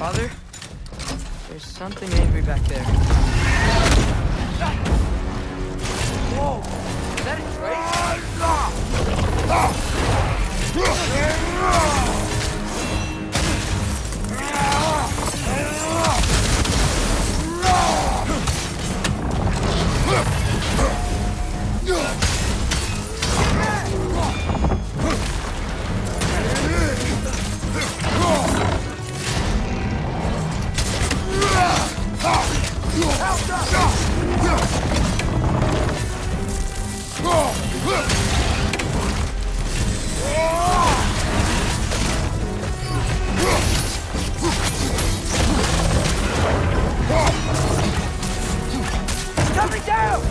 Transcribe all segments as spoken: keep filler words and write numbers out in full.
Father, there's something angry back there. Whoa! Is that a coming down!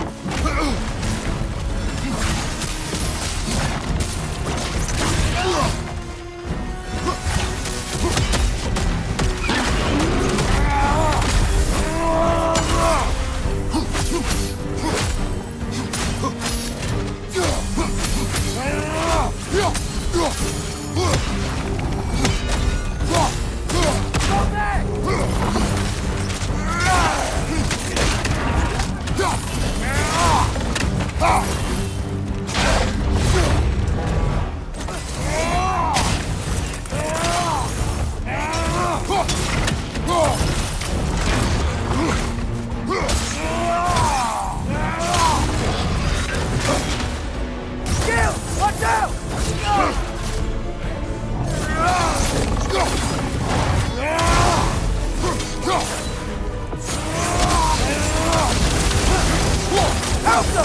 Watch out! Help them!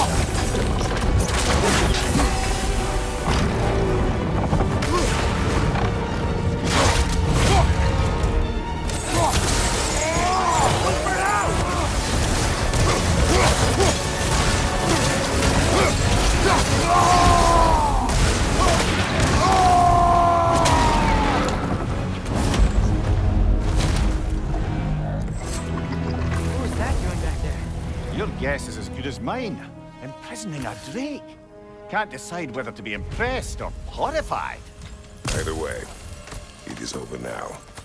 Your guess is as good as mine. Imprisoning a Drake. Can't decide whether to be impressed or horrified. Either way, it is over now.